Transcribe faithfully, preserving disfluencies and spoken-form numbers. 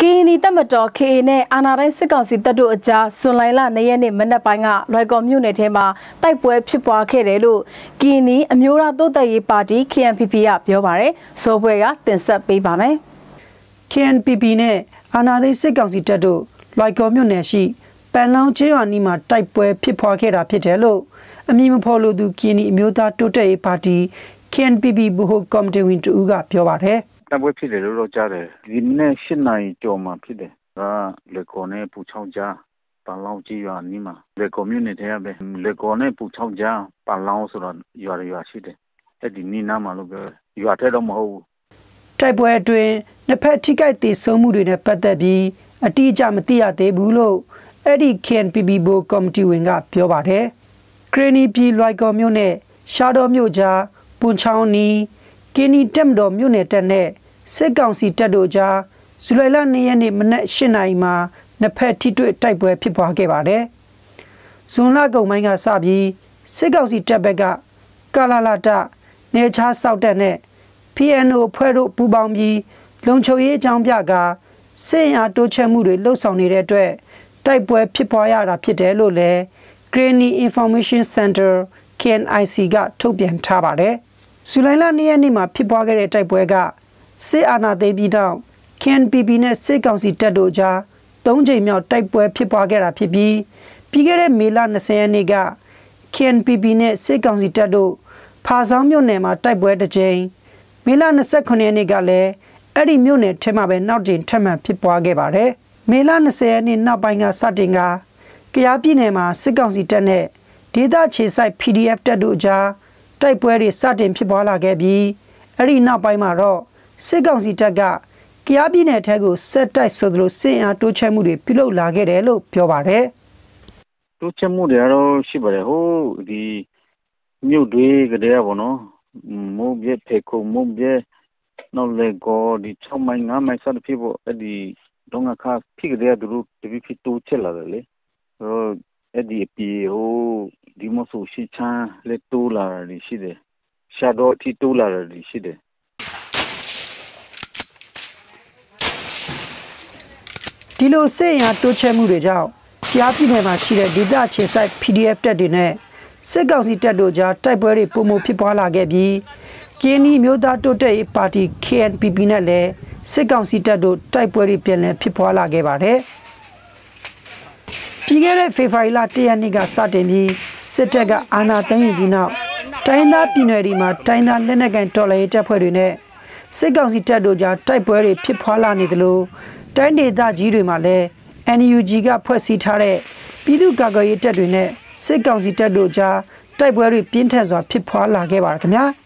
Kini Tamato Kene Anare Sekansi Tatu Aja Sulaila Nayane Mandapanga like community ma type web Pipa Kerelu Kini Amura Dota Party K N P P up Yobare so where then sub Bibame K N P P ne Anade Sekansi Tatu like community Panao Anima type web Pipa Kera Pitelo Amim Polo du Kini Muta Tote Party K N P P Buho come to win to Uga Piovare. We pay the Roger, the nation I Joma Pide, Le Cone Puchauja, Palauji Nima, the community have Le Cone Puchauja, Palaus or you are your city. At the Nina Maluga, you are Tedom Ho. Type where to the Patica de Somu in a Patabi, a teacher Matia de Bulo, Eddie K N P P book come to wing up Piovare. Granny P like commune, Shadow Muja, Punchauni, Kenny Temdo Munetane. Sekansi Tadoja, Sulaila Niani Manet Shinaima, Napeti to type where people gave are. Sunago Manga Sabi, Sekansi Tabega, Kalalata, Necha Sautane, Piano Puero Pubambi, Lonchoye Jambiaga, saying a Dochemuri Losoni Redre, type where people are Pietelo, Granny Information Center, K N I C got Topian Tabare. Sulaila Nianima people get a type wega. Se ana de bi down K N P P ne se kaung si tat do ja three jing myaw type pwe phit phwa kya da phit bi pi kye de May twentyရက်နေ့က K N P P ne se kaung si tat do Pha Saung myoutနယ်မှာတိုက်ပွဲတစ်ကြိမ် May twenty-seventhရက်နေ့ကလည်းအဲ့ဒီမြို့နယ်ထဲမှာပဲနောက်ကြိမ်ထပ်မံဖြစ်ပွားခဲ့ပါတယ် May twentyရက်နေ့နောက်ပိုင်းကစတင်ကကယားပြည်နယ်မှာစစ်ကောင်စီတပ်နဲ့ဒေသခြေစိုက် P D F တပ်တို့ကြားတိုက်ပွဲတွေစတင်ဖြစ်ပွားလာခဲ့ပြီးအဲ့ဒီနောက်ပိုင်းမှာတော့စစ်ကောင်စီတပ်ကကယားပြည်နယ်ထဲကိုဆက်တိုက်ဆိုသလိုစစ်အားတိုးချဲ့မှုတွေပြုလုပ်လာခဲ့တယ်လို့ပြောပါတယ်တိုးချဲ့မှုတွေကတော့ရှိပါတယ်ဟိုဒီမြို့တွေကတည်းကပေါ့နော်မိုးပြဲဖေခုံမိုးပြဲနောက်လေကောဒီsixမိုင်fiveမိုင်စသဖြင့်ပေါ့အဲ့ဒီတော့ငါခါဖြစ်ကြတဲ့သူတို့တပိဖြစ်တိုးချဲ့လာတယ်လေဟိုအဲ့ဒီအပီဟိုဒီမဆိုရှိချမ်းလက်တိုးလာတယ်ရှိတယ်ရှာတော့ထီတိုးလာတယ်ရှိတယ်ဒီလိုစစ်ရတိုးချဲ့မှုတွေကြောင့်ကြားပြည်နယ်မှာရှိတဲ့ဒေသခြေစိုက် P D F တပ်တွေနဲ့စစ်ကောင်စီတပ်တို့ကြားတိုက်ပွဲတွေပုံမှုဖြစ်ပွားလာခဲ့ပြီးကင်းနီမျိုးသားတိုးတက်ရေးပါတီ K N P P နဲ့လည်းစစ်ကောင်စီတပ်တို့တိုက်ပွဲတွေပြန်လည်ဖြစ်ပွားလာခဲ့ပါတယ်ပြီးခဲ့တဲ့ဖေဖော်ဝါရီလoneရက်နေ့ကစတင်ပြီးစစ်တပ်ကအာဏာသိမ်းယူပြီးနောက်တိုင်းသားပြည်နယ်တွေမှာတိုင်းသားလက်နက်ကိုင်တော်လှန်ရေးတပ်ဖွဲ့တွေနဲ့စစ်ကောင်စီတပ်တို့ကြားတိုက်ပွဲတွေဖြစ်ပွားလာနေသလိုတိုင်းဒေသကြီးတွေမှာလည်း N U G ကဖွဲ့စည်းထားတဲ့ပြည်သူ့ကာကွယ်ရေးတပ်တွေနဲ့စစ်ကောင်စီတပ်တို့ကြားတိုက်ပွဲတွေပြင်းထန်စွာဖြစ်ပွားလာခဲ့ပါတယ်ခင်ဗျာ